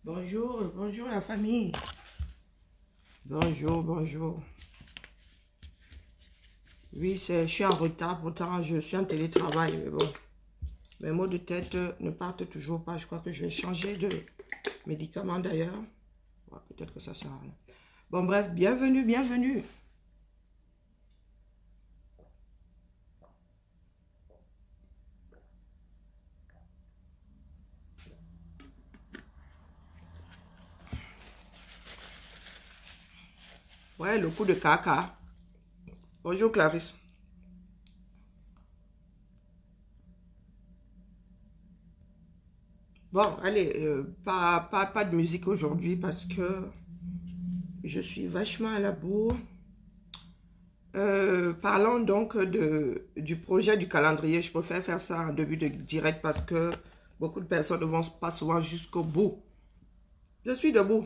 Bonjour, bonjour la famille. Bonjour, bonjour. Oui, je suis en retard, pourtant je suis en télétravail, mais bon. Mes maux de tête ne partent toujours pas. Je crois que je vais changer de médicament d'ailleurs. Ouais, peut-être que ça sert à rien. Bon, bref, bienvenue, bienvenue. Ouais, le coup de caca. Bonjour Clarisse. Bon, allez, pas de musique aujourd'hui parce que je suis vachement à la bourre. Parlons donc du projet du calendrier. Je préfère faire ça en début de direct parce que beaucoup de personnes ne vont pas souvent jusqu'au bout. Je suis debout.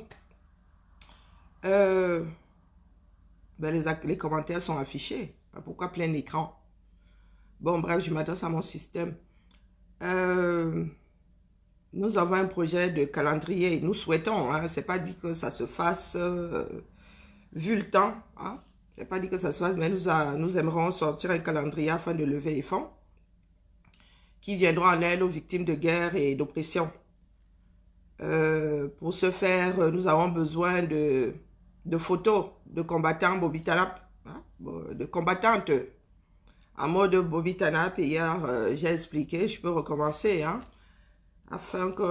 Euh, ben les commentaires sont affichés. Pourquoi plein écran? Bon, bref, je m'adresse à mon système. Euh, nous avons un projet de calendrier. Nous souhaitons, hein, c'est pas dit que ça se fasse vu le temps. Hein, c'est pas dit que ça se fasse, mais nous aimerons sortir un calendrier afin de lever les fonds qui viendront en aide aux victimes de guerre et d'oppression. Pour ce faire, nous avons besoin de photos de combattants Bobitanap, hein, de combattantes en mode Bobitanap. Et hier, j'ai expliqué, je peux recommencer, hein, afin que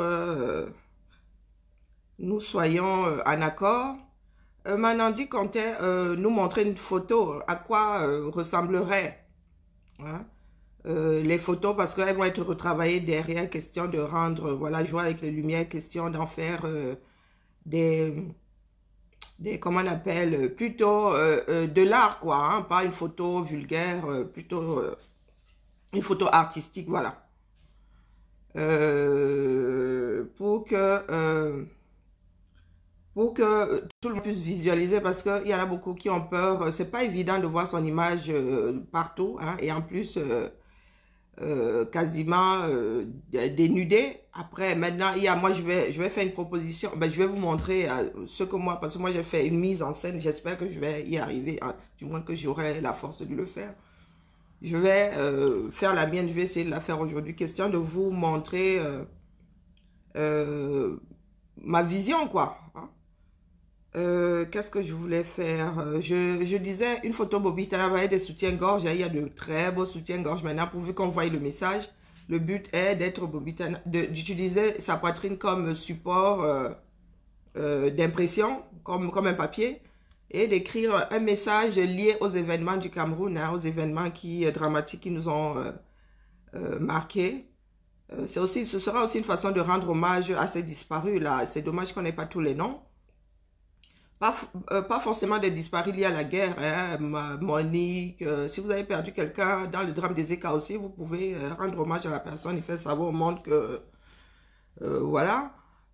nous soyons en accord. Manandi comptait nous montrer une photo, à quoi ressemblerait, hein, les photos, parce qu'elles vont être retravaillées derrière, question de rendre, voilà, jouer avec les lumières, question d'en faire des, comment on appelle, plutôt de l'art, quoi, hein, pas une photo vulgaire, plutôt une photo artistique, voilà. Pour que tout le monde puisse visualiser, parce qu'il y en a beaucoup qui ont peur, c'est pas évident de voir son image partout, hein, et en plus... quasiment dénudé. Après, maintenant, moi, je vais faire une proposition. Ben, je vais vous montrer ce que moi, parce que moi, j'ai fait une mise en scène. J'espère que je vais y arriver, hein, du moins que j'aurai la force de le faire. Je vais faire la mienne. Je vais essayer de la faire aujourd'hui. Question de vous montrer euh, ma vision, quoi. Hein. Qu'est-ce que je voulais faire? Je disais une photo Bobby avec des soutiens-gorge. Il y a de très beaux soutiens-gorge maintenant, pourvu qu'on voie le message. Le but est d'être Bobby d'utiliser sa poitrine comme support d'impression, comme un papier, et d'écrire un message lié aux événements du Cameroun, hein, aux événements dramatiques qui nous ont marqués. Ce sera aussi une façon de rendre hommage à ces disparus là. C'est dommage qu'on n'ait pas tous les noms. Pas forcément des disparus liés à la guerre, hein, Monique. Si vous avez perdu quelqu'un dans le drame des Éca aussi, vous pouvez rendre hommage à la personne et faire savoir au monde que, voilà.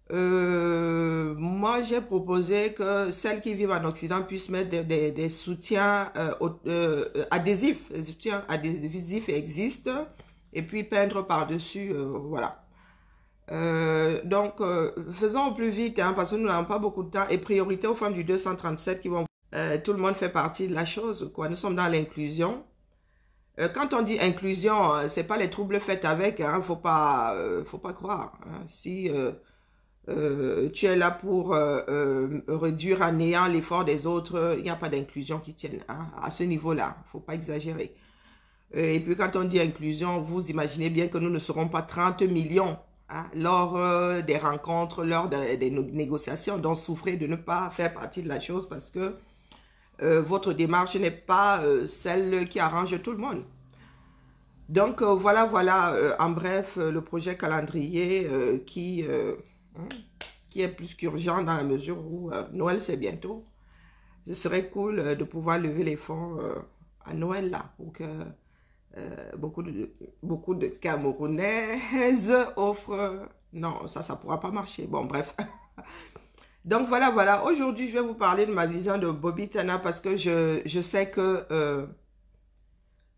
Moi, j'ai proposé que celles qui vivent en Occident puissent mettre des soutiens adhésifs. Les soutiens adhésifs existent. Et puis peindre par-dessus, voilà. Donc, faisons au plus vite, hein, parce que nous n'avons pas beaucoup de temps. Et priorité aux femmes du 237 qui vont... tout le monde fait partie de la chose, quoi. Nous sommes dans l'inclusion. Quand on dit inclusion, c'est pas les troubles faits avec, hein, faut pas croire. Hein. Si tu es là pour réduire à néant l'effort des autres, il n'y a pas d'inclusion qui tienne, hein, à ce niveau-là. Faut pas exagérer. Et puis quand on dit inclusion, vous imaginez bien que nous ne serons pas 30 millions hein, lors des rencontres, lors des négociations. Donc souffrez de ne pas faire partie de la chose parce que votre démarche n'est pas celle qui arrange tout le monde. Donc voilà, en bref, le projet calendrier hein, qui est plus qu'urgent dans la mesure où Noël c'est bientôt. Ce serait cool de pouvoir lever les fonds à Noël là pour que beaucoup de Camerounaises offrent... Non, ça pourra pas marcher. Bon, bref. Donc, voilà. Aujourd'hui, je vais vous parler de ma vision de Bobby Tana parce que je sais que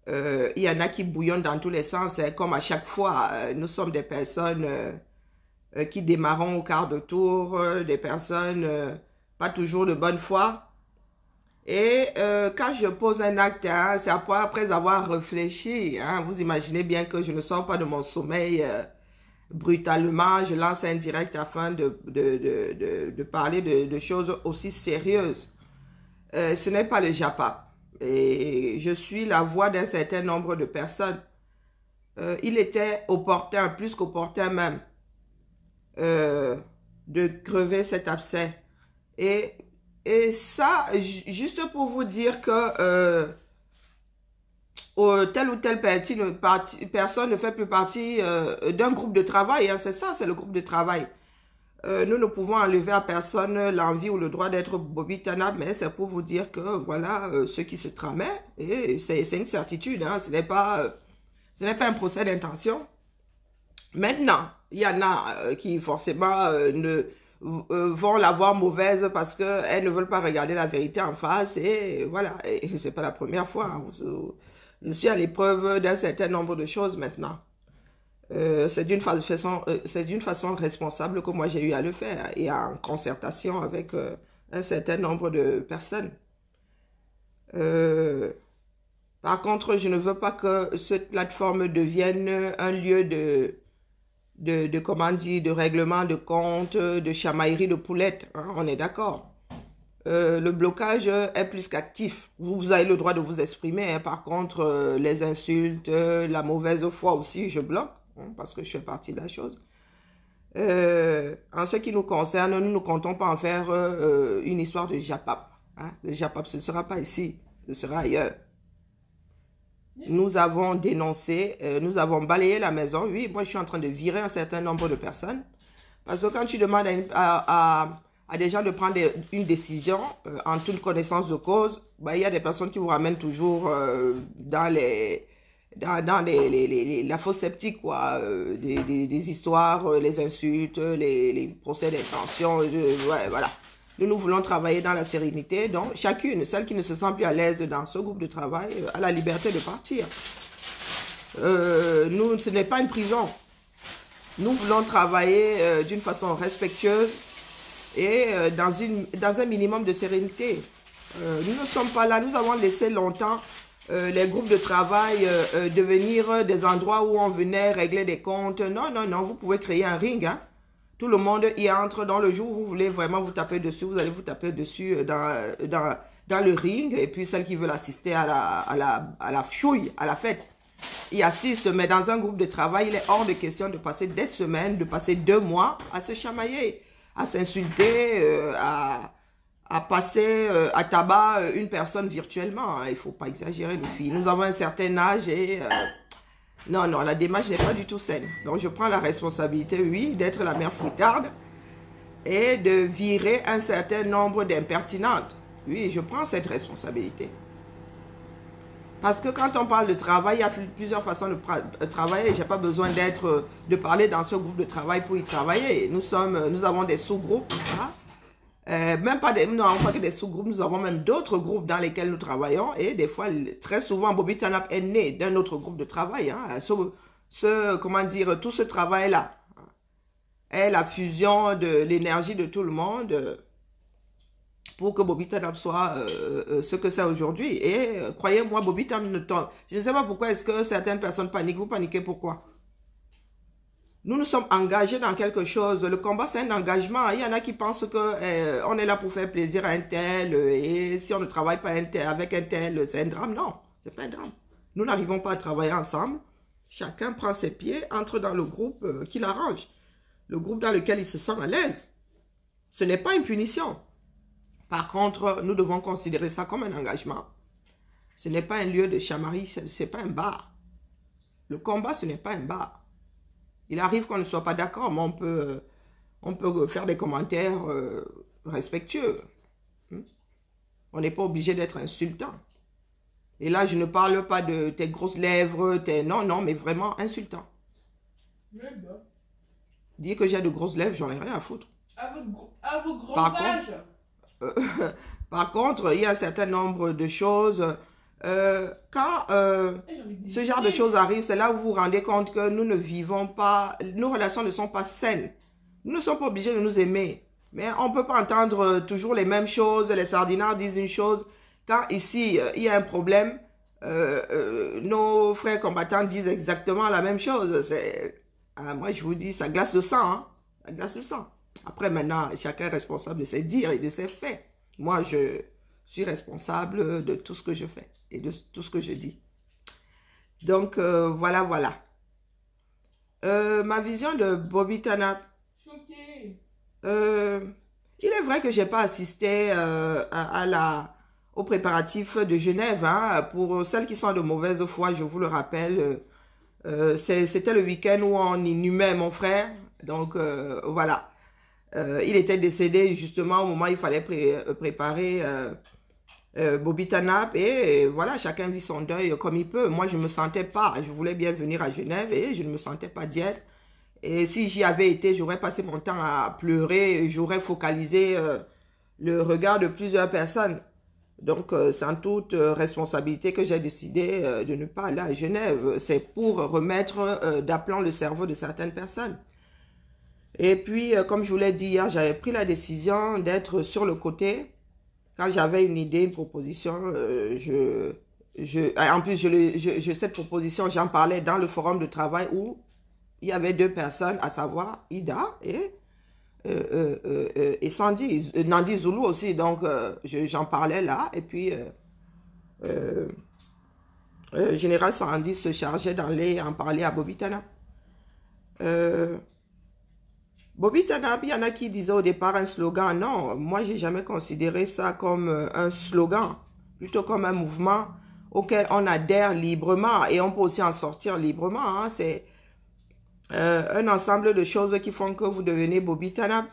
il y en a qui bouillonnent dans tous les sens. Comme à chaque fois, nous sommes des personnes qui démarrent au quart de tour, des personnes pas toujours de bonne foi. Et quand je pose un acte, hein, c'est après avoir réfléchi. Hein, vous imaginez bien que je ne sors pas de mon sommeil brutalement. Je lance un direct afin de parler de choses aussi sérieuses. Ce n'est pas le JAPAP. Et je suis la voix d'un certain nombre de personnes. Il était opportun, plus qu'opportun même, de crever cet abcès. Et ça, juste pour vous dire que telle ou telle personne ne fait plus partie d'un groupe de travail. Hein, c'est ça, c'est le groupe de travail. Nous ne pouvons enlever à personne l'envie ou le droit d'être Bobby Tanab, mais c'est pour vous dire que voilà ce qui se tramait. Et c'est une certitude, hein, ce n'est pas un procès d'intention. Maintenant, il y en a qui forcément vont la voir mauvaise parce qu'elles ne veulent pas regarder la vérité en face. Et voilà, et c'est pas la première fois. Hein. Je suis à l'épreuve d'un certain nombre de choses maintenant. C'est d'une façon responsable que moi j'ai eu à le faire et en concertation avec un certain nombre de personnes. Par contre, je ne veux pas que cette plateforme devienne un lieu comment dire, de règlement de compte, de chamaillerie de poulettes. Hein, on est d'accord. Le blocage est plus qu'actif. Vous avez le droit de vous exprimer. Hein. Par contre, les insultes, la mauvaise foi aussi, je bloque. Hein, parce que je fais partie de la chose. En ce qui nous concerne, nous ne comptons pas en faire une histoire de JAPAP. Hein. Le JAPAP, ce ne sera pas ici. Ce sera ailleurs. Nous avons dénoncé, nous avons balayé la maison. Oui, moi, je suis en train de virer un certain nombre de personnes. Parce que quand tu demandes à des gens de prendre une décision en toute connaissance de cause, bah, il y a des personnes qui vous ramènent toujours dans la fausse sceptique, quoi. Des histoires, les insultes, les procès d'intention. Ouais, voilà. Nous voulons travailler dans la sérénité. Donc, chacune, celle qui ne se sent plus à l'aise dans ce groupe de travail, a la liberté de partir. Ce n'est pas une prison. Nous voulons travailler d'une façon respectueuse et dans un minimum de sérénité. Nous ne sommes pas là. Nous avons laissé longtemps les groupes de travail devenir des endroits où on venait régler des comptes. Non, non, non. Vous pouvez créer un ring, hein. Tout le monde y entre. Dans le jour où vous voulez vraiment vous taper dessus, vous allez vous taper dessus dans le ring. Et puis, celles qui veulent assister à la chouille, à la fête, y assistent. Mais dans un groupe de travail, il est hors de question de passer des semaines, de passer 2 mois à se chamailler, à s'insulter, à passer à tabac une personne virtuellement. Il ne faut pas exagérer, les filles. Nous avons un certain âge et... non, non, la démarche n'est pas du tout saine. Donc, je prends la responsabilité, oui, d'être la mère foutarde et de virer un certain nombre d'impertinentes. Oui, je prends cette responsabilité. Parce que quand on parle de travail, il y a plusieurs façons de travailler. Je n'ai pas besoin de parler dans ce groupe de travail pour y travailler. Nous avons des sous-groupes. Hein? Même pas nous n'avons pas que des sous-groupes, nous avons même d'autres groupes dans lesquels nous travaillons. Et des fois, très souvent, Bobby Tanab est né d'un autre groupe de travail. Hein. Comment dire, tout ce travail-là est la fusion de l'énergie de tout le monde pour que Bobby Tanab soit ce que c'est aujourd'hui. Et croyez-moi, Bobby Tanab ne tombe. Je ne sais pas pourquoi est-ce que certaines personnes paniquent. Vous paniquez pourquoi? Nous nous sommes engagés dans quelque chose. Le combat, c'est un engagement. Il y en a qui pensent que on est là pour faire plaisir à un tel et si on ne travaille pas avec un tel, c'est un drame. Non, c'est pas un drame. Nous n'arrivons pas à travailler ensemble. Chacun prend ses pieds, entre dans le groupe qui l'arrange. Le groupe dans lequel il se sent à l'aise. Ce n'est pas une punition. Par contre, nous devons considérer ça comme un engagement. Ce n'est pas un lieu de chamaillerie, ce n'est pas un bar. Le combat, ce n'est pas un bar. Il arrive qu'on ne soit pas d'accord, mais on peut faire des commentaires respectueux. On n'est pas obligé d'être insultant. Et là, je ne parle pas de tes grosses lèvres, non, non, mais vraiment insultant. Dire que j'ai de grosses lèvres, j'en ai rien à foutre. À vos gros âges. Par contre, il y a un certain nombre de choses... quand ce genre de choses arrive, c'est là où vous vous rendez compte que nous ne vivons pas, nos relations ne sont pas saines. Nous ne sommes pas obligés de nous aimer. Mais on ne peut pas entendre toujours les mêmes choses. Les sardinards disent une chose. Quand ici, il y a un problème, nos frères combattants disent exactement la même chose. Moi, je vous dis, ça glace le sang. Hein? Ça glace le sang. Après, maintenant, chacun est responsable de ses dires et de ses faits. Moi, je suis responsable de tout ce que je fais et de tout ce que je dis. Donc, voilà, voilà. Ma vision de Bobby Tanap. Choquée. Il est vrai que je n'ai pas assisté aux préparatifs de Genève. Hein. Pour celles qui sont de mauvaise foi, je vous le rappelle, c'était le week-end où on inhumait mon frère. Donc, voilà. Il était décédé justement au moment où il fallait préparer Bobby Tanap. Et voilà, chacun vit son deuil comme il peut. Moi, je ne me sentais pas. Je voulais bien venir à Genève et je ne me sentais pas d'y être. Et si j'y avais été, j'aurais passé mon temps à pleurer. J'aurais focalisé le regard de plusieurs personnes. Donc, c'est en toute responsabilité que j'ai décidé de ne pas aller à Genève. C'est pour remettre d'aplomb le cerveau de certaines personnes. Et puis, comme je vous l'ai dit hier, j'avais pris la décision d'être sur le côté. Quand j'avais une idée, une proposition, en plus, cette proposition, j'en parlais dans le forum de travail où il y avait deux personnes, à savoir Ida et Sandy, Nandi Zulu aussi. Donc, j'en parlais là. Et puis, Général Sandy se chargeait d'aller en parler à Bobby Tanap. Bobby Tanap, il y en a qui disaient au départ un slogan. Non, moi, j'ai jamais considéré ça comme un slogan, plutôt comme un mouvement auquel on adhère librement et on peut aussi en sortir librement. Hein. C'est un ensemble de choses qui font que vous devenez Bobby Tanap.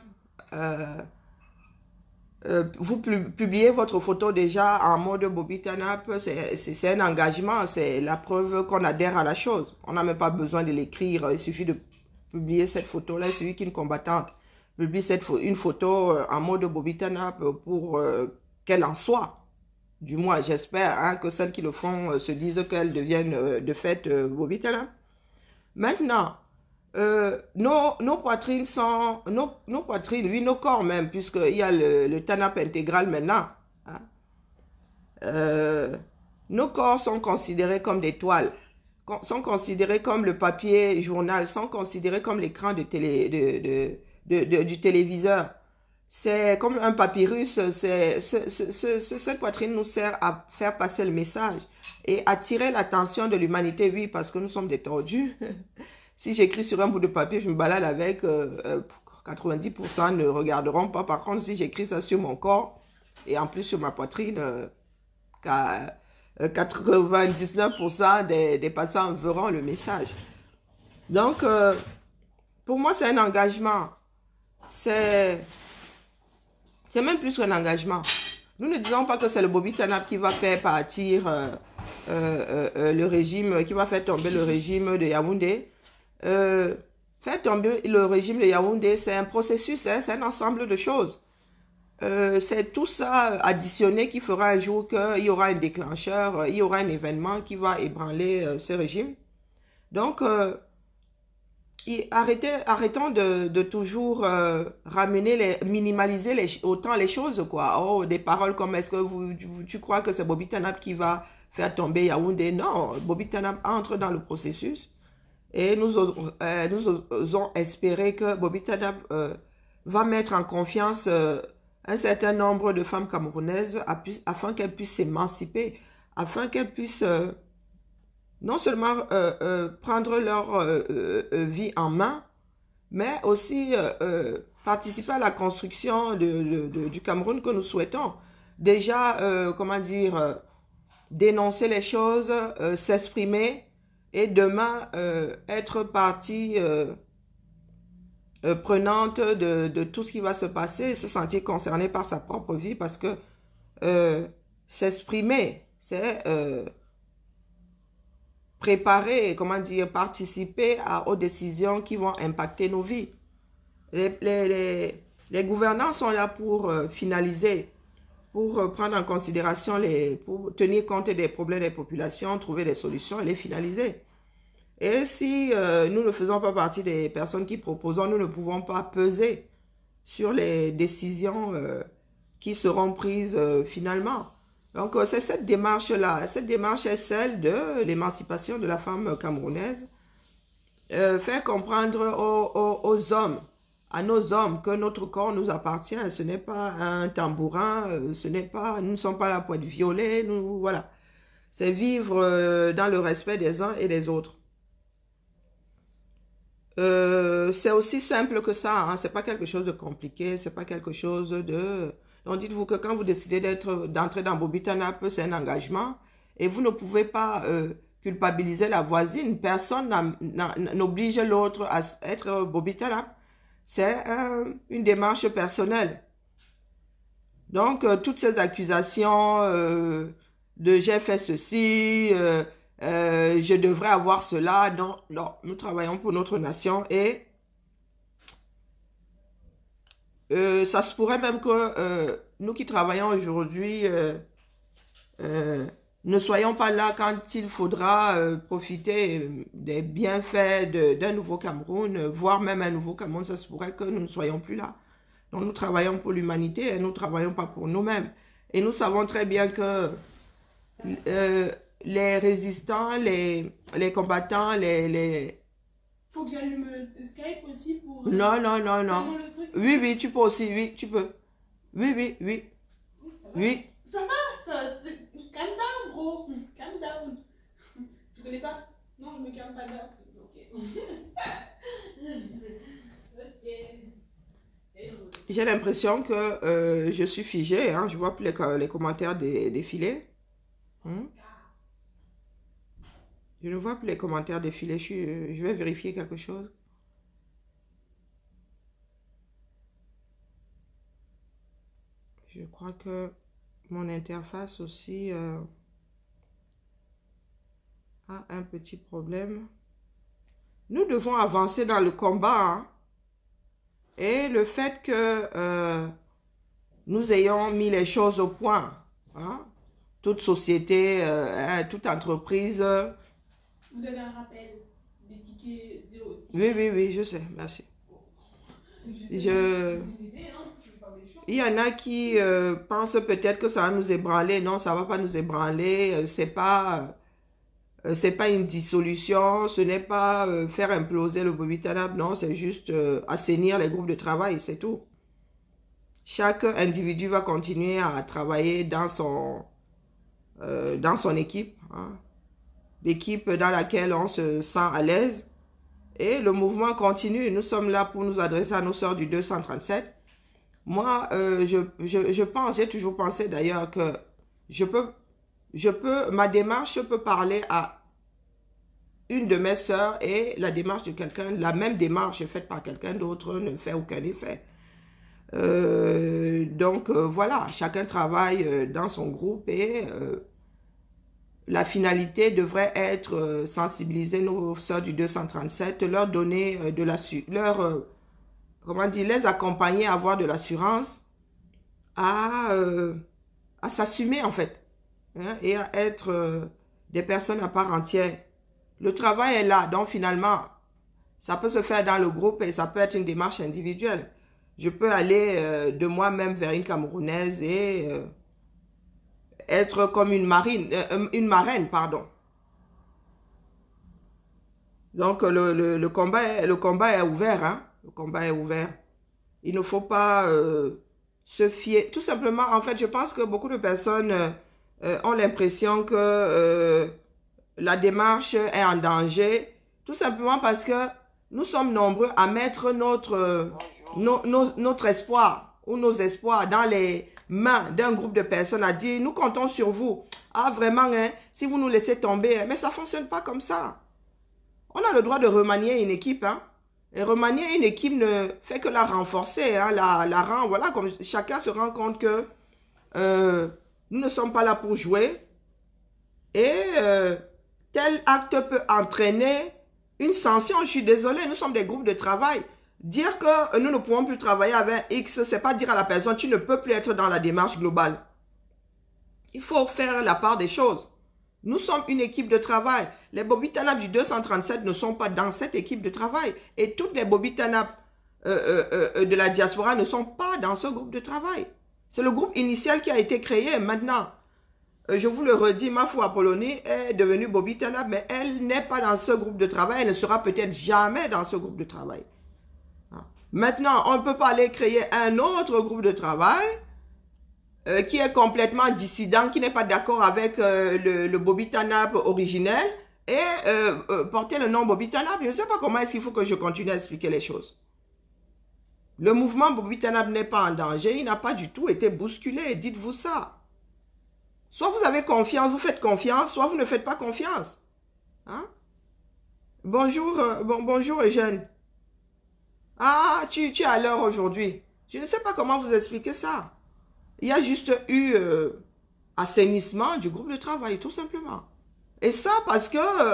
Vous publiez votre photo déjà en mode Bobby Tanap, c'est un engagement, c'est la preuve qu'on adhère à la chose. On n'a même pas besoin de l'écrire, il suffit de publier cette photo-là, il suffit qu'une combattante publie une photo en mode Bobby Tanap pour qu'elle en soit. Du moins, j'espère hein, que celles qui le font se disent qu'elles deviennent de fait Bobby Tanap. Maintenant, nos poitrines sont, nos poitrines, oui, nos corps même, puisqu'il y a le Tanap intégral maintenant. Hein. Nos corps sont considérés comme des toiles, sont considérés comme le papier journal, sont considérés comme l'écran du téléviseur. C'est comme un papyrus, cette poitrine nous sert à faire passer le message et attirer l'attention de l'humanité, oui, parce que nous sommes des tordus. Si j'écris sur un bout de papier, je me balade avec, 90% ne regarderont pas. Par contre, si j'écris ça sur mon corps et en plus sur ma poitrine, 99% des passants verront le message. Donc, pour moi, c'est un engagement. C'est même plus qu'un engagement. Nous ne disons pas que c'est le Bobby Tanap qui va faire partir le régime, qui va faire tomber le régime de Yaoundé. Faire tomber le régime de Yaoundé, c'est un processus, hein, c'est un ensemble de choses. C'est tout ça additionné qui fera un jour qu'il y aura un déclencheur, il y aura un événement qui va ébranler ce régime. Donc, arrêtons de toujours minimaliser autant les choses, quoi. Oh, des paroles comme est-ce que tu crois que c'est Bobby Tanap qui va faire tomber Yaoundé? Non, Bobby Tanap entre dans le processus et nous osons espérer que Bobby Tanap va mettre en confiance un certain nombre de femmes camerounaises afin qu'elles puissent s'émanciper, afin qu'elles puissent non seulement prendre leur vie en main, mais aussi participer à la construction du Cameroun que nous souhaitons. Déjà, comment dire, dénoncer les choses, s'exprimer et demain être partie prenante de tout ce qui va se passer, se sentir concerné par sa propre vie parce que s'exprimer, c'est préparer, comment dire, participer aux décisions qui vont impacter nos vies. Les gouvernants sont là pour finaliser, pour prendre en considération, pour tenir compte des problèmes des populations, trouver des solutions et les finaliser. Et si nous ne faisons pas partie des personnes qui proposons, nous ne pouvons pas peser sur les décisions qui seront prises finalement. Donc, c'est cette démarche-là. Cette démarche est celle de l'émancipation de la femme camerounaise. Faire comprendre aux hommes, à nos hommes, que notre corps nous appartient. Ce n'est pas un tambourin, nous ne sommes pas là pour être violés, voilà. C'est vivre dans le respect des uns et des autres. C'est aussi simple que ça, hein. C'est pas quelque chose de compliqué, c'est pas quelque chose de... Donc dites-vous que quand vous décidez d'entrer dans Bobitanap, c'est un engagement et vous ne pouvez pas culpabiliser la voisine. Personne n'oblige l'autre à être Bobitanap. C'est une démarche personnelle. Donc toutes ces accusations de j'ai fait ceci, je devrais avoir cela. Non, non, nous travaillons pour notre nation et ça se pourrait même que nous qui travaillons aujourd'hui ne soyons pas là quand il faudra profiter des bienfaits d'un nouveau Cameroun, voire même un nouveau Cameroun. Ça se pourrait que nous ne soyons plus là. Donc nous travaillons pour l'humanité et nous ne travaillons pas pour nous-mêmes. Et nous savons très bien que les résistants, les combattants, Faut que j'allume Skype aussi pour... Non, non, non, non. Le truc. Oui, oui, tu peux aussi, oui, tu peux. Oui, oui, oui. Oui. Ça va, calm down, bro. Calm down. Tu connais pas? Non, je me calme pas down. Ok. Ok. J'ai l'impression que je suis figée, hein. Je vois plus les commentaires défiler. Je ne vois plus les commentaires défiler. Je vais vérifier quelque chose. Je crois que mon interface aussi a un petit problème. Nous devons avancer dans le combat. Hein. Et le fait que nous ayons mis les choses au point, hein, toute société, toute entreprise... Vous avez un rappel des tickets 0. Oui, oui, oui, je sais, merci. Il y en a qui pensent peut-être que ça va nous ébranler. Non, ça ne va pas nous ébranler. C'est pas une dissolution. Ce n'est pas faire imploser le Bobitanap. Non, c'est juste assainir les groupes de travail, c'est tout. Chaque individu va continuer à travailler dans son équipe. Hein. L'équipe dans laquelle on se sent à l'aise. Et le mouvement continue. Nous sommes là pour nous adresser à nos sœurs du 237. Moi, je pense, j'ai toujours pensé d'ailleurs que ma démarche peut parler à une de mes sœurs et la démarche de quelqu'un, la même démarche faite par quelqu'un d'autre ne fait aucun effet. Donc, voilà, chacun travaille dans son groupe et la finalité devrait être sensibiliser nos sœurs du 237, leur donner les accompagner à avoir de l'assurance, à s'assumer en fait, hein, et à être des personnes à part entière. Le travail est là, donc finalement, ça peut se faire dans le groupe et ça peut être une démarche individuelle. Je peux aller de moi-même vers une Camerounaise et être comme une marraine, pardon. Donc le combat est ouvert, hein. Le combat est ouvert. Il ne faut pas se fier. Tout simplement, en fait, je pense que beaucoup de personnes ont l'impression que la démarche est en danger. Tout simplement parce que nous sommes nombreux à mettre notre espoir ou nos espoirs dans les mains d'un groupe de personnes à dire, nous comptons sur vous. Ah, vraiment, hein, si vous nous laissez tomber, hein, mais ça ne fonctionne pas comme ça. On a le droit de remanier une équipe, hein. Et remanier une équipe ne fait que la renforcer, hein, la rend, voilà, comme chacun se rend compte que nous ne sommes pas là pour jouer. Et tel acte peut entraîner une sanction. Je suis désolée, nous sommes des groupes de travail. Dire que nous ne pouvons plus travailler avec X, c'est pas dire à la personne, tu ne peux plus être dans la démarche globale. Il faut faire la part des choses. Nous sommes une équipe de travail. Les Bobby Tanap du 237 ne sont pas dans cette équipe de travail. Et toutes les Bobby Tanap de la diaspora ne sont pas dans ce groupe de travail. C'est le groupe initial qui a été créé. Maintenant, je vous le redis, Mafou Apollonie est devenue Bobby Tanap, mais elle n'est pas dans ce groupe de travail. Elle ne sera peut-être jamais dans ce groupe de travail. Maintenant, on ne peut pas aller créer un autre groupe de travail qui est complètement dissident, qui n'est pas d'accord avec le Bobby Tanap originel et porter le nom Bobby Tanap. Je ne sais pas comment est-ce qu'il faut que je continue à expliquer les choses. Le mouvement Bobby Tanap n'est pas en danger, il n'a pas du tout été bousculé, dites-vous ça. Soit vous avez confiance, vous faites confiance, soit vous ne faites pas confiance. Hein? Bonjour, bonjour Eugène. Ah, tu es à l'heure aujourd'hui. Je ne sais pas comment vous expliquer ça. Il y a juste eu assainissement du groupe de travail, tout simplement. Et ça parce que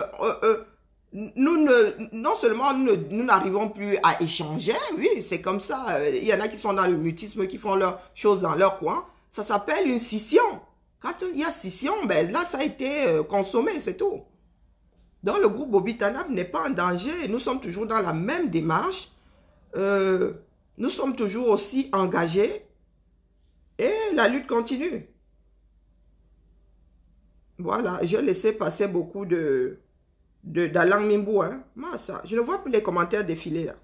non seulement nous n'arrivons plus à échanger, oui, c'est comme ça. Il y en a qui sont dans le mutisme, qui font leurs choses dans leur coin. Ça s'appelle une scission. Quand il y a scission, ben là, ça a été consommé, c'est tout. Donc, le groupe Bobby Tanap n'est pas en danger. Nous sommes toujours dans la même démarche. Nous sommes toujours aussi engagés. Et la lutte continue. Voilà, je laissais passer beaucoup d'Alang Mimbou. Hein. Ça, je ne vois plus les commentaires défiler là.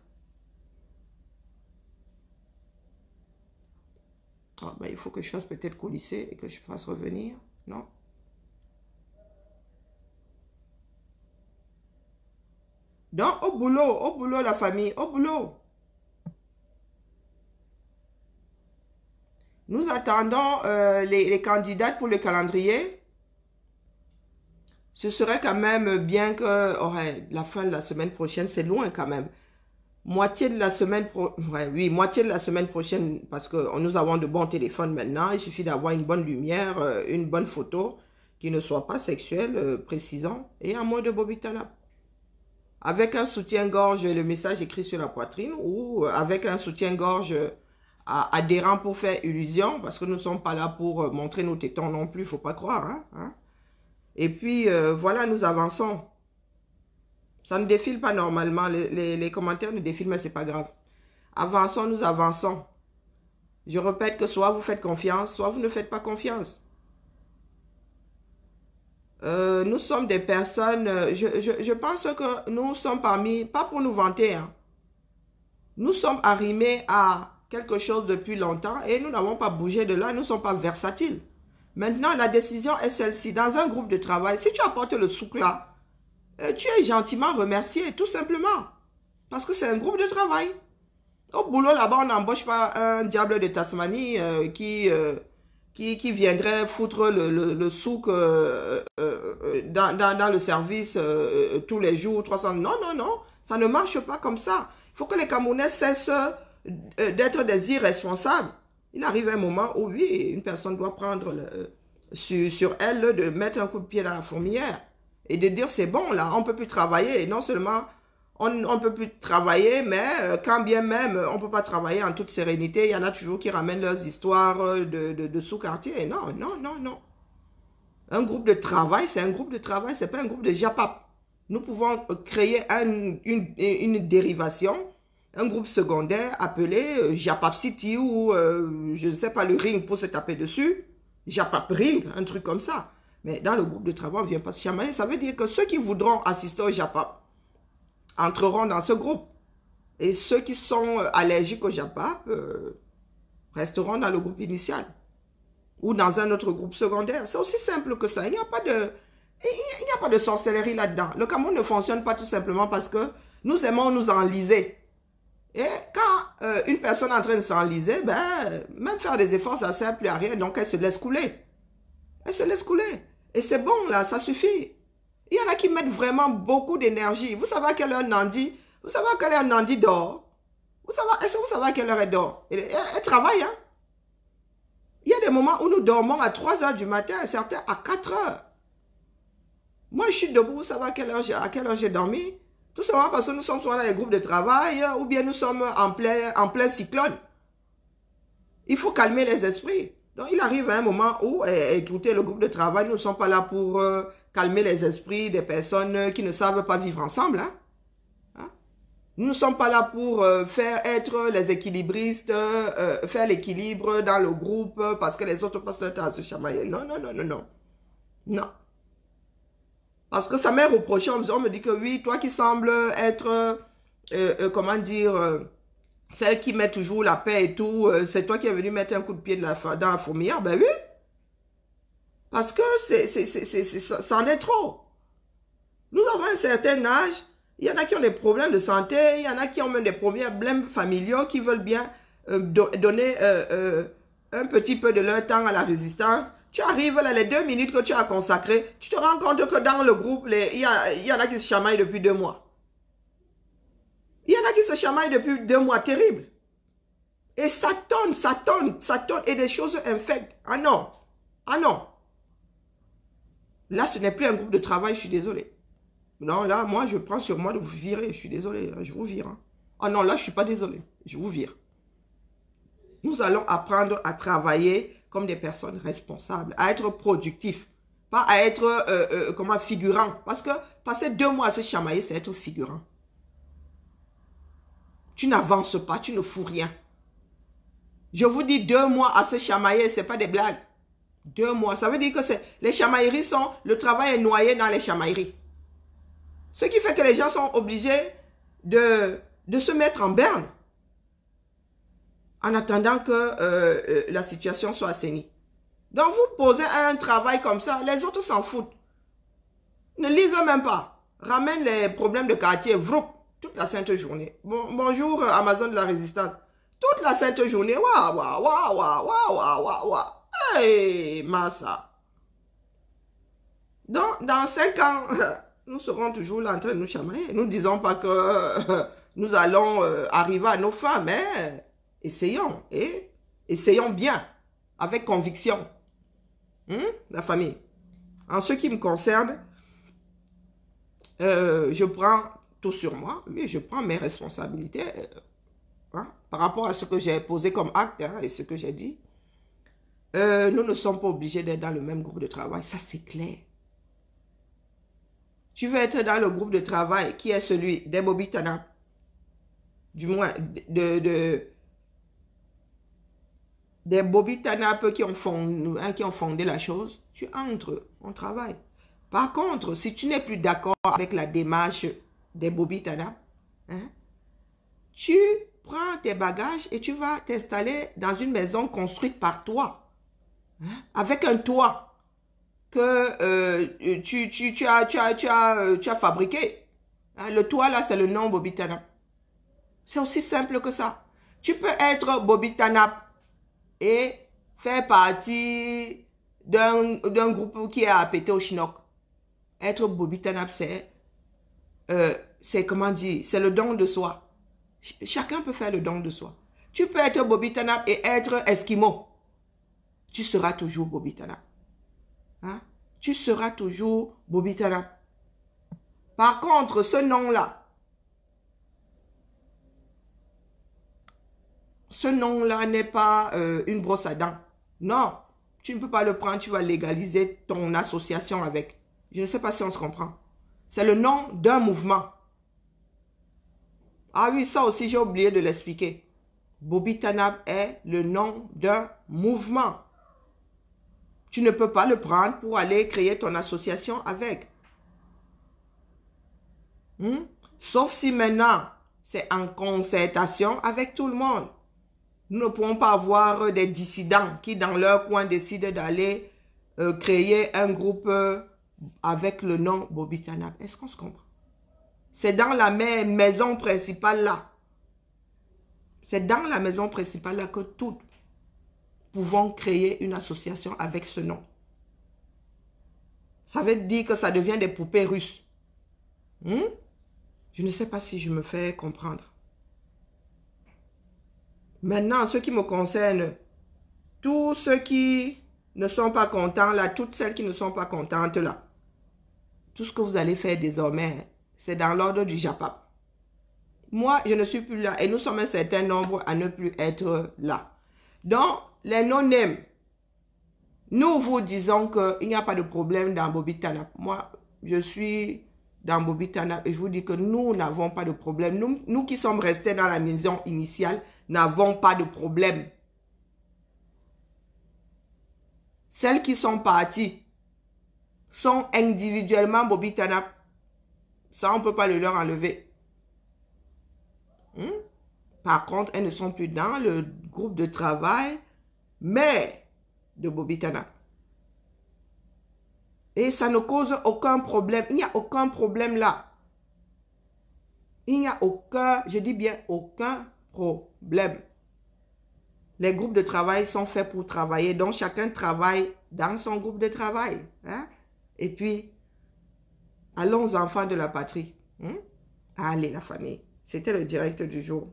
Ah, ben, il faut que je fasse peut-être coulisser et que je fasse revenir. Non? Donc, au boulot la famille, au boulot. Nous attendons les candidates pour le calendrier. Ce serait quand même bien que la fin de la semaine prochaine, c'est loin quand même. Moitié de la semaine moitié de la semaine prochaine, parce que nous avons de bons téléphones maintenant. Il suffit d'avoir une bonne lumière, une bonne photo qui ne soit pas sexuelle, précisons, et un mot de Bobby Tanap. Avec un soutien-gorge, le message écrit sur la poitrine, ou avec un soutien-gorge adhérent pour faire illusion, parce que nous ne sommes pas là pour montrer nos tétons non plus, il ne faut pas croire. Hein? Et puis, voilà, nous avançons. Ça ne défile pas normalement, les commentaires ne défilent, mais ce n'est pas grave. Avançons, nous avançons. Je répète que soit vous faites confiance, soit vous ne faites pas confiance. Nous sommes des personnes, je pense que nous sommes parmi, pas pour nous vanter, hein. Nous sommes arrimés à quelque chose depuis longtemps et nous n'avons pas bougé de là, nous ne sommes pas versatiles. Maintenant, la décision est celle-ci. Dans un groupe de travail, si tu apportes le souk là, tu es gentiment remercié, tout simplement. Parce que c'est un groupe de travail. Au boulot, là-bas, on n'embauche pas un diable de Tasmanie qui viendrait foutre le souk dans le service tous les jours, 300. Non, non, non. Ça ne marche pas comme ça. Il faut que les Camerounais cessent d'être des irresponsables. Il arrive un moment où, oui, une personne doit prendre sur elle de mettre un coup de pied dans la fourmilière et de dire c'est bon, là, on ne peut plus travailler. Et non seulement on ne peut plus travailler, mais quand bien même on ne peut pas travailler en toute sérénité, il y en a toujours qui ramènent leurs histoires de sous-quartier. Non, non, non, non. Un groupe de travail, c'est un groupe de travail, ce n'est pas un groupe de japap. Nous pouvons créer une dérivation, un groupe secondaire appelé Japap City ou je ne sais pas, le ring pour se taper dessus. Japap Ring, un truc comme ça. Mais dans le groupe de travail, on ne vient pas se chamailler. Ça veut dire que ceux qui voudront assister au Japap entreront dans ce groupe. Et ceux qui sont allergiques au Japap resteront dans le groupe initial. Ou dans un autre groupe secondaire. C'est aussi simple que ça. Il n'y a pas de sorcellerie là-dedans. Le Cameroun ne fonctionne pas tout simplement parce que nous aimons nous enliser. Et quand une personne est en train de s'enliser, ben, même faire des efforts, ça ne sert plus à rien. Donc, elle se laisse couler. Elle se laisse couler. Et c'est bon, là, ça suffit. Il y en a qui mettent vraiment beaucoup d'énergie. Vous savez à quelle heure Nandi, vous savez à quelle heure Nandi dort? Est-ce que vous savez à quelle heure elle dort? Elle travaille, hein? Il y a des moments où nous dormons à 3 h du matin et certains à 4 h. Moi, je suis debout, vous savez à quelle heure j'ai dormi? Tout simplement parce que nous sommes soit dans les groupes de travail ou bien nous sommes en plein cyclone. Il faut calmer les esprits. Donc, il arrive à un moment où, écoutez, le groupe de travail, nous ne sommes pas là pour calmer les esprits des personnes qui ne savent pas vivre ensemble. Hein? Hein? Nous ne sommes pas là pour faire être les équilibristes, faire l'équilibre dans le groupe parce que les autres passent leur temps à se chamailler. Non, non, non, non, non. Non. Parce que ça m'est reproché, on me dit que oui, toi qui sembles être, comment dire, celle qui met toujours la paix et tout, c'est toi qui es venu mettre un coup de pied dans la fourmilière. Ben oui. Parce que ça en est trop. Nous avons un certain âge, il y en a qui ont des problèmes de santé, il y en a qui ont même des problèmes familiaux, qui veulent bien donner un petit peu de leur temps à la résistance. Tu arrives là, les 2 minutes que tu as consacrées, tu te rends compte que dans le groupe, il y en a qui se chamaillent depuis 2 mois. Il y en a qui se chamaillent depuis 2 mois, terrible. Et ça tonne, et des choses infectes. Ah non, ah non. Là, ce n'est plus un groupe de travail, je suis désolé. Non, là, moi, je prends sur moi de vous virer, je suis désolé, je vous vire. Hein. Ah non, là, je ne suis pas désolé, je vous vire. Nous allons apprendre à travailler comme des personnes responsables, à être productifs, pas à être comment, figurant. Parce que passer 2 mois à se chamailler, c'est être figurant. Tu n'avances pas, tu ne fous rien. Je vous dis 2 mois à se chamailler, ce n'est pas des blagues. 2 mois, ça veut dire que les chamailleries sont, le travail est noyé dans les chamailleries. Ce qui fait que les gens sont obligés de se mettre en berne en attendant que la situation soit assainie. Donc, vous posez un travail comme ça, les autres s'en foutent. Ne lisent même pas. Ramène les problèmes de quartier, vroup, toute la sainte journée. Bonjour, Amazon de la Résistance. Toute la sainte journée, waouh, waouh, waouh, waouh, waouh, waouh, waouh. Hey, massa. Donc, dans 5 ans, nous serons toujours là en train de nous chamailler. Nous ne disons pas que nous allons arriver à nos fins, mais essayons. Et essayons bien, avec conviction. La famille. En ce qui me concerne, je prends tout sur moi. Oui, je prends mes responsabilités par rapport à ce que j'ai posé comme acte et ce que j'ai dit. Nous ne sommes pas obligés d'être dans le même groupe de travail. Ça, c'est clair. Tu veux être dans le groupe de travail qui est celui des Bobitana, du moins des Bobitana qui ont fondé la chose, tu entres, on travaille. Par contre, si tu n'es plus d'accord avec la démarche des Bobitana, hein, tu prends tes bagages et tu vas t'installer dans une maison construite par toi, hein, avec un toit que tu as fabriqué. Hein, le toit là, c'est le nom Bobitana. C'est aussi simple que ça. Tu peux être Bobitana et faire partie d'un groupe qui est à péter au chinook. Être Bobitana, c'est comment dire, c'est le don de soi. Chacun peut faire le don de soi. Tu peux être Bobitana et être Esquimau. Tu seras toujours Bobitana. Hein? Tu seras toujours Bobitana. Par contre, ce nom-là, n'est pas une brosse à dents. Non, tu ne peux pas le prendre, tu vas légaliser ton association avec. Je ne sais pas si on se comprend. C'est le nom d'un mouvement. Ah oui, ça aussi, j'ai oublié de l'expliquer. Bobitana est le nom d'un mouvement. Tu ne peux pas le prendre pour aller créer ton association avec. Sauf si maintenant, c'est en concertation avec tout le monde. Nous ne pouvons pas avoir des dissidents qui, dans leur coin, décident d'aller créer un groupe avec le nom Bobitana. Est-ce qu'on se comprend? C'est dans la maison principale là. C'est dans la maison principale là que toutes pouvons créer une association avec ce nom. Ça veut dire que ça devient des poupées russes. Je ne sais pas si je me fais comprendre. Maintenant, en ce qui me concerne, tous ceux qui ne sont pas contents là, toutes celles qui ne sont pas contentes là, tout ce que vous allez faire désormais, c'est dans l'ordre du JAPAP. Moi, je ne suis plus là et nous sommes un certain nombre à ne plus être là. Donc, les non-name, Nous vous disons qu'il n'y a pas de problème dans Bobby Tanap. Moi, je suis dans Bobby Tanap et je vous dis que nous n'avons pas de problème. Nous qui sommes restés dans la maison initiale n'avons pas de problème. Celles qui sont parties sont individuellement Bobby Tanap. Ça, on ne peut pas le leur enlever. Par contre, elles ne sont plus dans le groupe de travail, mais de Bobby Tanap. Et ça ne cause aucun problème. Il n'y a aucun problème là. Il n'y a aucun, je dis bien aucun problème. Les groupes de travail sont faits pour travailler, donc chacun travaille dans son groupe de travail. Hein? Et puis, allons enfants de la patrie. Allez, la famille. C'était le direct du jour.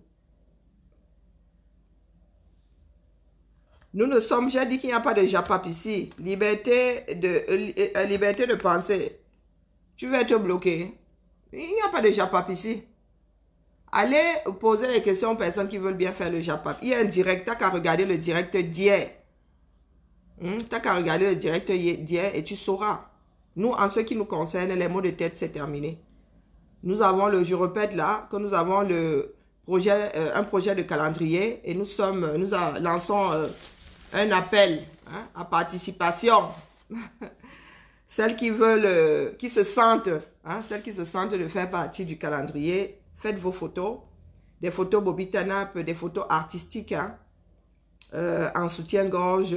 Nous ne sommes, j'ai dit qu'il n'y a pas de JAPAP ici. Liberté de penser. Tu vas être bloqué. Il n'y a pas de JAPAP ici. Allez poser les questions aux personnes qui veulent bien faire le JAPAP. Il y a un direct, tu n'as qu'à regarder le direct d'hier. Tu n'as qu'à regarder le direct d'hier et tu sauras. Nous, en ce qui nous concerne, les mots de tête, c'est terminé. Nous avons je répète là, que nous avons un projet de calendrier et nous lançons un appel à participation. Celles qui veulent, qui se sentent de faire partie du calendrier, faites vos photos, des photos Bobby Tanap, des photos artistiques, en soutien-gorge,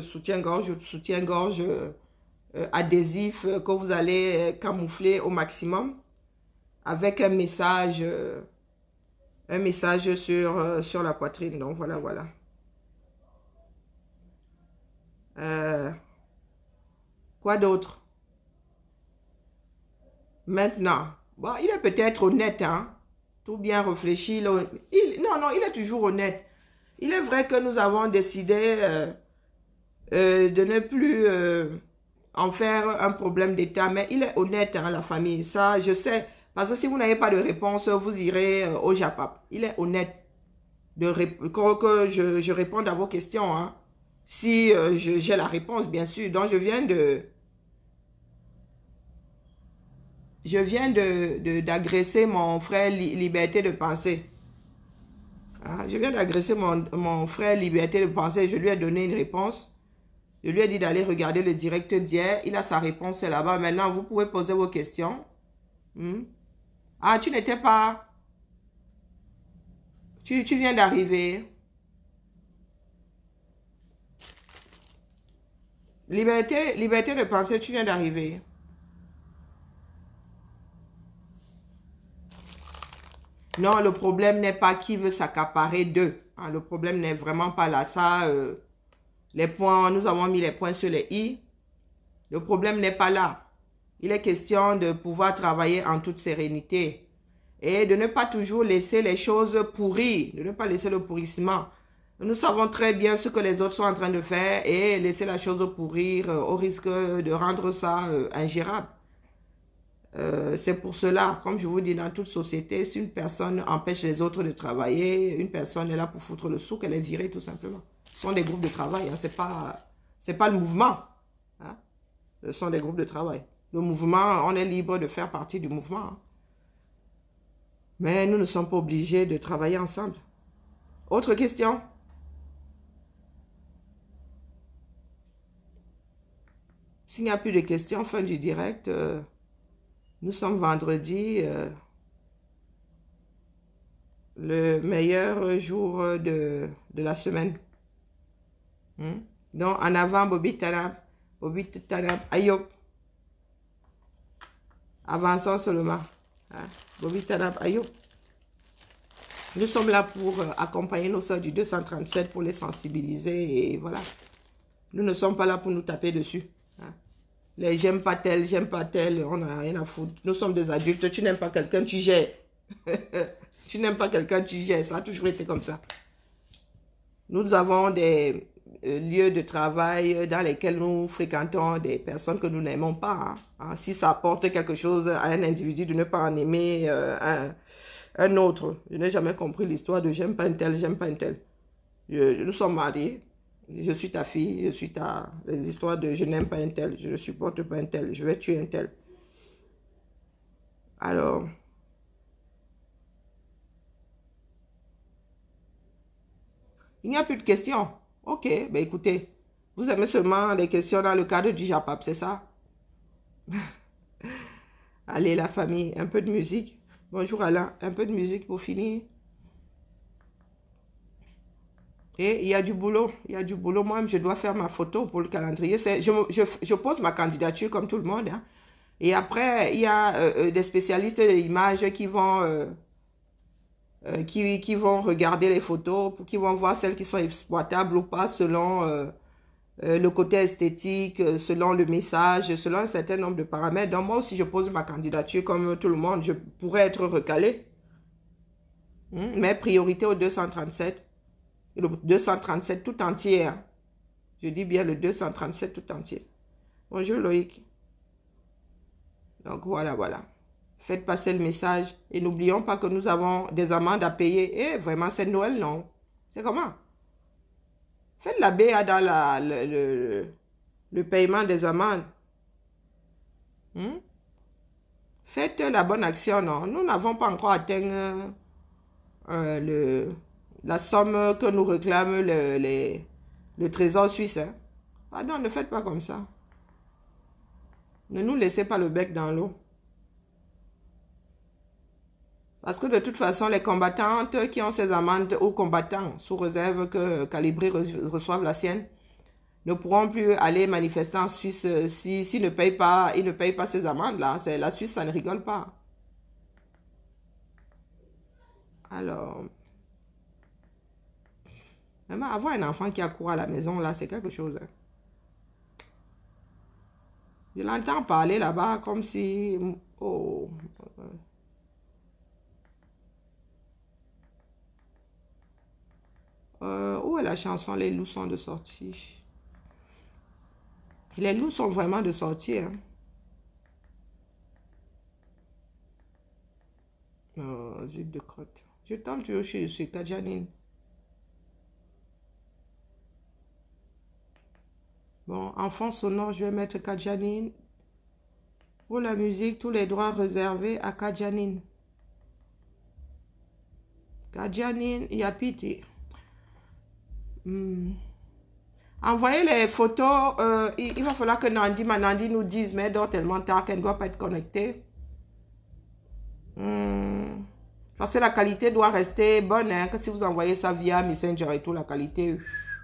adhésif que vous allez camoufler au maximum, avec un message sur la poitrine. Donc voilà, voilà. Quoi d'autre? Maintenant, bon, il est peut-être honnête, hein? Tout bien réfléchi. Non, il est toujours honnête. Il est vrai que nous avons décidé de ne plus en faire un problème d'État, mais il est honnête, hein, la famille. Ça, je sais. Parce que si vous n'avez pas de réponse, vous irez au JAPAP. Il est honnête que je réponde à vos questions, hein. Si j'ai la réponse, bien sûr. Donc, je viens d'agresser mon frère Liberté de penser. Je viens d'agresser mon frère Liberté de penser. Je lui ai donné une réponse. Je lui ai dit d'aller regarder le direct d'hier. Il a sa réponse là-bas. Maintenant, vous pouvez poser vos questions. Ah, tu n'étais pas... Tu viens d'arriver. Liberté de penser, tu viens d'arriver. Non, le problème n'est pas qui veut s'accaparer d'eux. Le problème n'est vraiment pas là. Ça, les points, nous avons mis les points sur les i. Le problème n'est pas là. Il est question de pouvoir travailler en toute sérénité. Et de ne pas toujours laisser les choses pourrir. De ne pas laisser le pourrissement. Nous savons très bien ce que les autres sont en train de faire. Et laisser la chose pourrir au risque de rendre ça ingérable. C'est pour cela, comme je vous dis, dans toute société, si une personne empêche les autres de travailler, une personne est là pour foutre le souk, elle est virée tout simplement. Ce sont des groupes de travail, hein, c'est pas le mouvement. Hein. Ce sont des groupes de travail. Le mouvement, on est libre de faire partie du mouvement. Hein. Mais nous ne sommes pas obligés de travailler ensemble. Autre question? S'il n'y a plus de questions, fin du direct... Nous sommes vendredi, le meilleur jour de la semaine. Donc, en avant, Bobby Tanap, Ayop. Avançons seulement. Bobby Tanap, Ayop. Nous sommes là pour accompagner nos soeurs du 237, pour les sensibiliser et voilà. Nous ne sommes pas là pour nous taper dessus. Les j'aime pas tel, on n'a rien à foutre. Nous sommes des adultes, tu n'aimes pas quelqu'un, tu gères. Tu n'aimes pas quelqu'un, tu gères. Ça a toujours été comme ça. Nous avons des lieux de travail dans lesquels nous fréquentons des personnes que nous n'aimons pas. Si ça apporte quelque chose à un individu, de ne pas en aimer un autre. Je n'ai jamais compris l'histoire de j'aime pas un tel, j'aime pas un tel. Nous sommes mariés. Je suis ta fille, je suis ta... Les histoires de je n'aime pas un tel, je ne supporte pas un tel, je vais tuer un tel. Alors, il n'y a plus de questions. Ok, ben écoutez, vous aimez seulement les questions dans le cadre du Japap, c'est ça? Allez, la famille, un peu de musique. Bonjour Alain, un peu de musique pour finir. Et il y a du boulot, il y a du boulot. Moi, je dois faire ma photo pour le calendrier. Je pose ma candidature comme tout le monde, hein. Et après, il y a des spécialistes de l'image qui vont regarder les photos, qui vont voir celles qui sont exploitables ou pas selon le côté esthétique, selon le message, selon un certain nombre de paramètres. Donc moi aussi, je pose ma candidature comme tout le monde. Je pourrais être recalé. Mais priorité au 237. Le 237 tout entier. Hein. Je dis bien le 237 tout entier. Bonjour Loïc. Donc voilà, voilà. Faites passer le message. Et n'oublions pas que nous avons des amendes à payer. Et vraiment, c'est Noël, non? C'est comment? Faites la BA dans le paiement des amendes. Faites la bonne action, non? Nous n'avons pas encore atteint la somme que nous réclame le trésor suisse. Hein? Ah non, ne faites pas comme ça. Ne nous laissez pas le bec dans l'eau. Parce que de toute façon, les combattantes qui ont ces amendes ou combattants, sous réserve que Calibri reçoive la sienne, ne pourront plus aller manifester en Suisse s'ils ne payent pas, ils ne payent pas ces amendes-là. La Suisse, ça ne rigole pas. Alors, même avoir un enfant qui accourt à la maison, là, c'est quelque chose. Hein. Je l'entends parler là-bas comme si... Oh... où est la chanson? Les loups sont de sortie. Les loups sont vraiment de sortie. Hein. Zut de crotte. Je tombe toujours chez Kajanine. Bon, en fond sonore, je vais mettre Kajanine. Pour la musique, tous les droits réservés à Kajanine. Kajanine, Yapiti. Envoyez les photos. Il va falloir que Nandi nous dise, mais elle dort tellement tard qu'elle ne doit pas être connectée. Parce que la qualité doit rester bonne. Hein, que si vous envoyez ça via Messenger et tout, la qualité...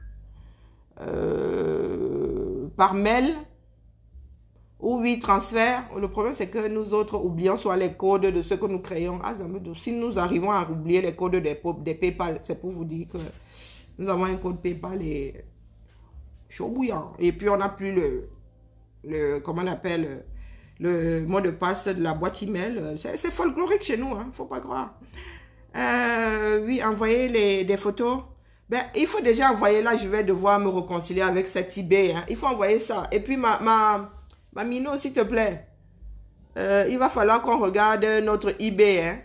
par mail ou oui, transfert. Le problème, c'est que nous autres oublions soit les codes de ce que nous créons. Ah, si nous arrivons à oublier les codes des PayPal, c'est pour vous dire que nous avons un code PayPal et chaud bouillant. Et puis, on n'a plus comment on appelle, le mot de passe de la boîte email. C'est folklorique chez nous, hein, faut pas croire. Oui, envoyer des photos. Ben, il faut déjà envoyer, là, je vais devoir me réconcilier avec cette eBay. Hein. Il faut envoyer ça. Et puis, ma Mino, s'il te plaît, il va falloir qu'on regarde notre eBay. Hein.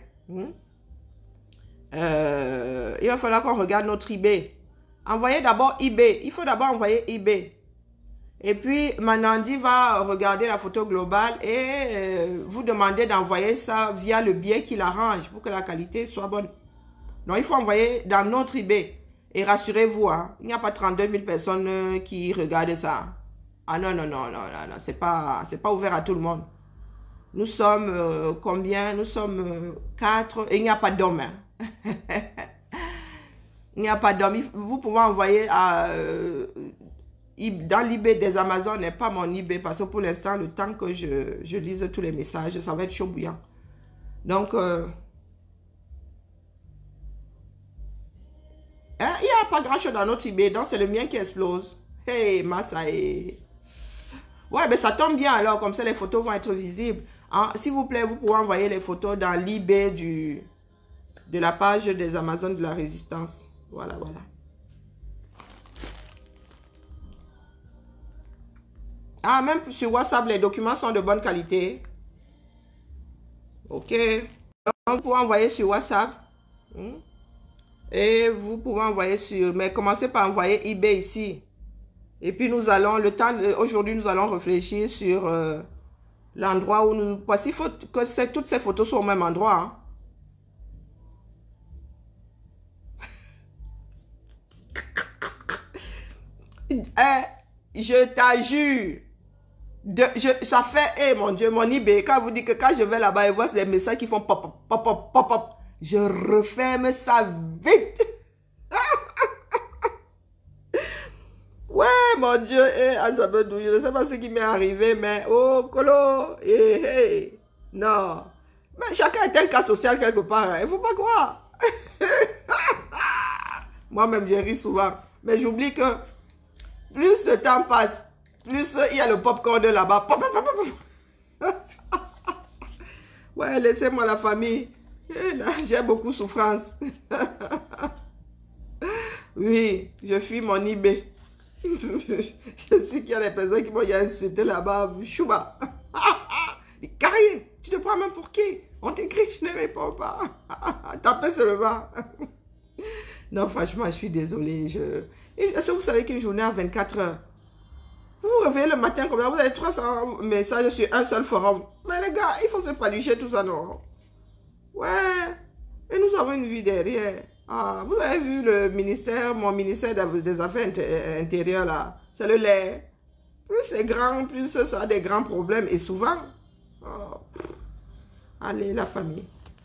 Il va falloir qu'on regarde notre eBay. Envoyez d'abord eBay. Il faut d'abord envoyer eBay. Et puis, Manandi va regarder la photo globale et vous demander d'envoyer ça via le biais qu'il arrange pour que la qualité soit bonne. Donc, il faut envoyer dans notre eBay. Et rassurez-vous, hein, il n'y a pas 32 000 personnes qui regardent ça. Ah non, non, non, non, non, non, c'est pas ouvert à tout le monde. Nous sommes combien? Nous sommes 4 et il n'y a pas d'hommes. Hein. Il n'y a pas d'hommes. Vous pouvez envoyer dans l'eBay des Amazones, n'est pas mon eBay parce que pour l'instant, le temps que je lise tous les messages, ça va être chaud bouillant. Donc... il n'y a pas grand chose dans notre eBay, donc c'est le mien qui explose. Hey, Massaï. Ouais, mais ça tombe bien alors, comme ça les photos vont être visibles. Hein, s'il vous plaît, vous pouvez envoyer les photos dans l'eBay de la page des Amazones de la Résistance. Voilà, voilà. Ah, même sur WhatsApp, les documents sont de bonne qualité. Ok. Donc, vous pouvez envoyer sur WhatsApp. Et vous pouvez envoyer sur... Mais commencez par envoyer eBay ici. Et puis nous allons, aujourd'hui nous allons réfléchir sur l'endroit où nous... Parce qu'il faut que toutes ces photos soient au même endroit. Hein. Je t'assure. Ça fait, mon Dieu, mon eBay, quand vous dites que quand je vais là-bas et vois des messages qui font pop, pop, pop, pop, pop, pop, je referme ça vite. Ouais, mon Dieu, Azabedou, je ne sais pas ce qui m'est arrivé, mais oh, Colo, non. Mais chacun est un cas social quelque part, il ne faut pas croire. Moi-même, je ris souvent, mais j'oublie que plus le temps passe, plus il y a le popcorn de là-bas. Pop, pop, pop, pop. Ouais, laissez-moi la famille. J'ai beaucoup de souffrance. Oui, je fuis mon eBay. Je suis qu'il y a des personnes qui m'ont insulté là-bas. Chouba. Karine, tu te prends même pour qui? On t'écrit, je ne réponds pas. Tapez seulement. Non, franchement, je suis désolée. Est-ce que vous savez qu'une journée à 24 heures, vous vous réveillez le matin comme ça, vous avez 300 messages sur un seul forum. Mais les gars, il faut se palucher tout ça, non? Ouais. Et nous avons une vie derrière. Ah, vous avez vu le ministère, mon ministère des Affaires intérieures là. C'est le lait. Plus c'est grand, plus ça a des grands problèmes. Et souvent, oh, allez, la famille.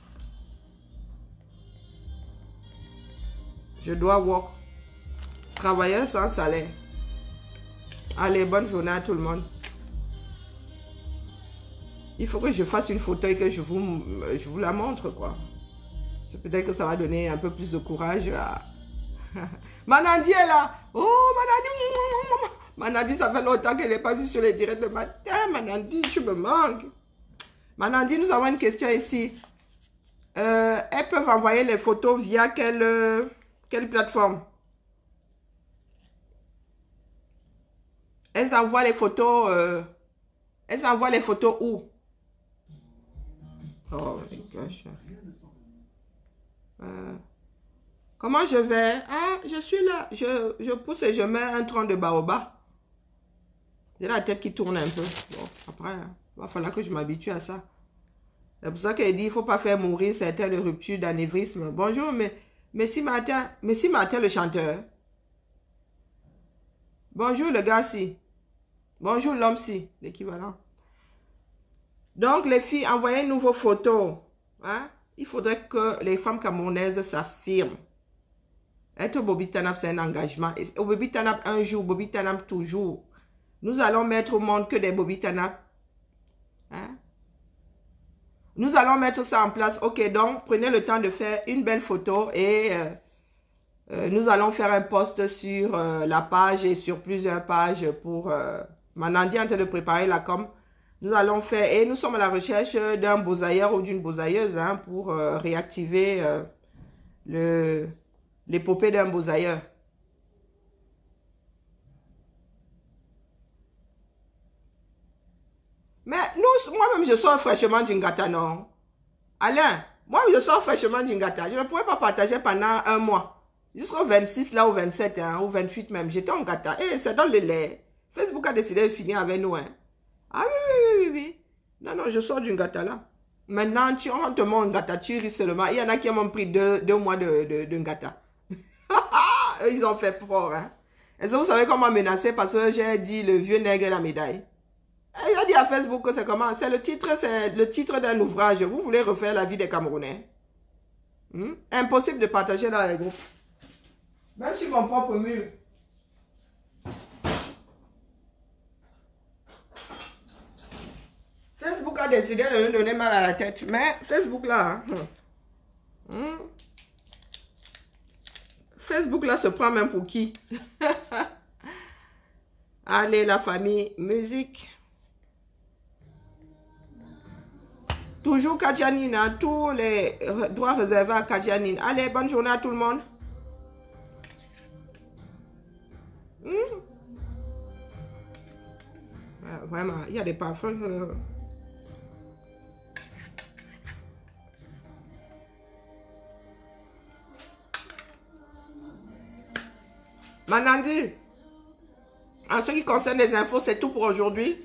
Je dois work. Travailleur sans salaire. Allez, bonne journée à tout le monde. Il faut que je fasse une photo et que je vous la montre, quoi. Peut-être que ça va donner un peu plus de courage à... Manandi est là. Oh, Manandi. Manandi, ça fait longtemps qu'elle n'est pas vue sur les directs le matin. Manandi, tu me manques. Manandi, nous avons une question ici. Elles peuvent envoyer les photos via quelle plateforme? Elles envoient les photos où? Oh my gosh. Comment je vais? Ah, je suis là. Je pousse et je mets un tronc de baobab. J'ai la tête qui tourne un peu. Bon, après, il va falloir que je m'habitue à ça. C'est pour ça qu'elle dit il ne faut pas faire mourir certaines ruptures d'anévrisme. Bonjour, Messi Martin le chanteur. Bonjour le gars-ci. Bonjour l'homme-ci, l'équivalent. Donc, les filles, envoyez-nous vos photos. Hein? Il faudrait que les femmes camerounaises s'affirment. Être Bobby Tanap, c'est un engagement. Et Bobby Tanap un jour, Bobby Tanap toujours. Nous allons mettre au monde que des Bobby Tanap. Hein? Nous allons mettre ça en place. Ok, donc, prenez le temps de faire une belle photo et nous allons faire un post sur la page et sur plusieurs pages pour... Manandi est en train de préparer la com. Nous allons faire... Et nous sommes à la recherche d'un bosailleur ou d'une bosailleuse hein, pour réactiver l'épopée d'un bosailleur. Mais moi-même, je sors fraîchement d'Ingata, non? Alain, moi-même, je sors fraîchement d'Ingata. Je ne pourrais pas partager pendant un mois. Jusqu'au 26, là, au 27, hein, au 28 même. J'étais en gata. Et c'est dans le lait. Facebook a décidé de finir avec nous, hein. Ah oui. Non, je sors d'une gata, là. Maintenant, on te montre un gata, tu ris seulement. Il y en a qui m'ont pris deux mois d'un gata. Ils ont fait fort, hein. Est-ce que vous savez comment menacer parce que j'ai dit le vieux nègre et la médaille? Il a dit à Facebook que c'est comment? C'est le titre d'un ouvrage. Vous voulez refaire la vie des Camerounais? Impossible de partager dans les groupes. Même sur mon propre mur. Facebook a décidé de nous donner mal à la tête. Mais Facebook là... Facebook là se prend même pour qui? Allez la famille, musique. Toujours Kadjanine, hein, tous les droits réservés à Kadjanine. Allez, bonne journée à tout le monde. Vraiment, il y a des parfums. Manandi, En ce qui concerne les infos, c'est tout pour aujourd'hui.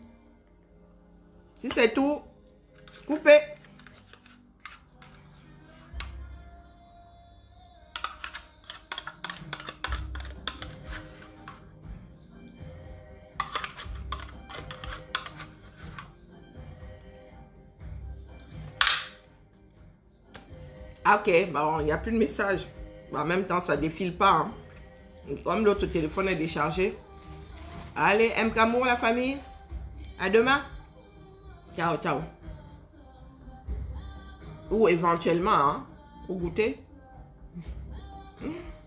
Si c'est tout, coupez. Ok, bon, il n'y a plus de message. En même temps, ça défile pas. Hein. Comme l'autre téléphone est déchargé. Allez, M. Kamour, la famille. À demain. Ciao, ciao. Ou éventuellement, hein, au goûter.